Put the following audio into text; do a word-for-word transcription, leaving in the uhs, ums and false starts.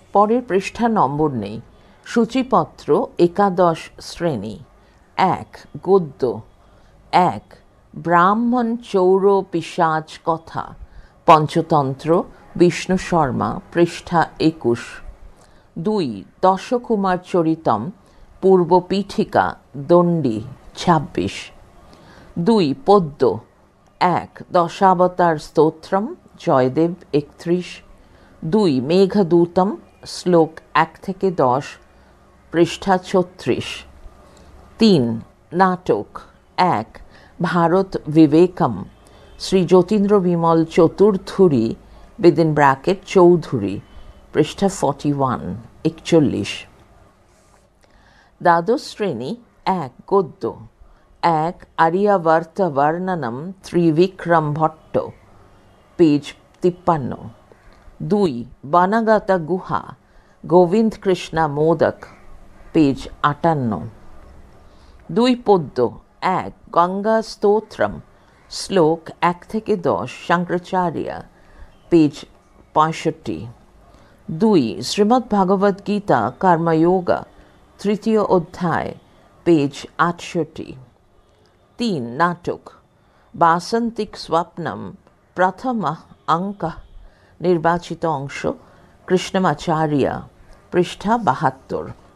পরের পৃষ্ঠা নম্বর নেই। সূচিপত্র একাদশ শ্রেণী। এক গদ্য। এক ব্রাহ্মণ চৌর পিশাচ কথা, পঞ্চতন্ত্র, বিষ্ণু শর্মা, পৃষ্ঠা একুশ। দুই দশকুমার চরিতম, পূর্ব পীঠিকা, দণ্ডী, ছাব্বিশ। দুই পদ্য। এক দশাবতার স্তোত্রম, জয়দেব, একত্রিশ। দুই মেঘদূতম, শ্লোক এক থেকে দশ, পৃষ্ঠা ছত্রিশ। তিন নাটক। এক ভারত বিবেকম, শ্রী যতীন্দ্র বিমল চতুর্থুরী, বিদিন ব্র্যাকেট চৌধুরী, পৃষ্ঠা ফর্টি ওয়ান, একচল্লিশ। দ্বাদশ শ্রেণী। এক গদ্য। এক আর্যাবর্ত বর্ণনম, ত্রিবিক্রম ভট্ট, পেজ তিপ্পান্ন। দুই বনগত গুহা, গোবিন্দ কৃষ্ণ মোদক, পেজ আটান্ন। দুই পদ্য। এক গঙ্গা স্তোত্রম, শ্লোক এক থেকে দশ, শঙ্করাচার্য, পেজ পঁয়ষট্টি। দুই শ্রীমদ্ ভগবদ গীতা কর্মযোগ, তৃতীয় অধ্যায়, পেজ আটষট্টি। তিন নাটক। বাসন্তিক স্বপ্নম, প্রথম অঙ্ক, নির্বাচিত অংশ, কৃষ্ণমাচার্য, পৃষ্ঠা বাহাত্তর।